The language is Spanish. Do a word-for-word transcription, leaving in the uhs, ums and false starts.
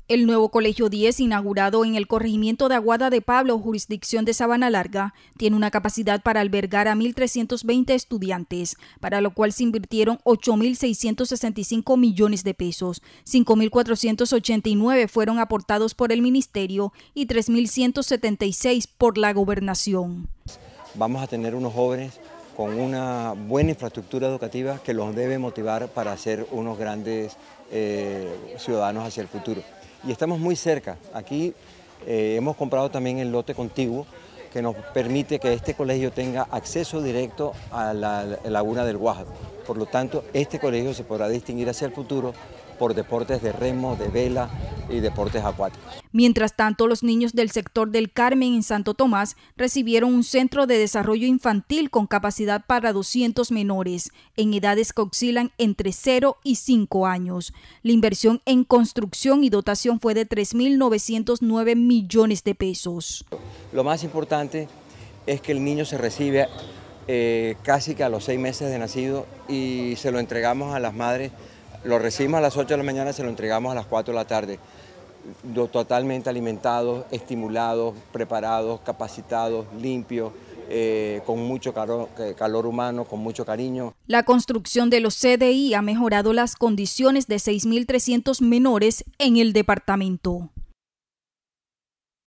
El nuevo Colegio diez, inaugurado en el corregimiento de Aguada de Pablo, jurisdicción de Sabana Larga, tiene una capacidad para albergar a mil trescientos veinte estudiantes, para lo cual se invirtieron ocho mil seiscientos sesenta y cinco millones de pesos. cinco mil cuatrocientos ochenta y nueve fueron aportados por el ministerio y tres mil ciento setenta y seis por la gobernación. Vamos a tener unos jóvenes con una buena infraestructura educativa que los debe motivar para ser unos grandes eh, ciudadanos hacia el futuro. Y estamos muy cerca. Aquí eh, hemos comprado también el lote contiguo que nos permite que este colegio tenga acceso directo a la, la laguna del Guájaro. Por lo tanto, este colegio se podrá distinguir hacia el futuro por deportes de remo, de vela y deportes acuáticos. Mientras tanto, los niños del sector del Carmen en Santo Tomás recibieron un centro de desarrollo infantil con capacidad para doscientos menores en edades que oscilan entre cero y cinco años. La inversión en construcción y dotación fue de tres mil novecientos nueve millones de pesos. Lo más importante es que el niño se recibe eh, casi que a los seis meses de nacido y se lo entregamos a las madres. Lo recibimos a las ocho de la mañana, se lo entregamos a las cuatro de la tarde, totalmente alimentados, estimulados, preparados, capacitados, limpios, eh, con mucho calor, calor humano, con mucho cariño. La construcción de los C D I ha mejorado las condiciones de seis mil trescientos menores en el departamento.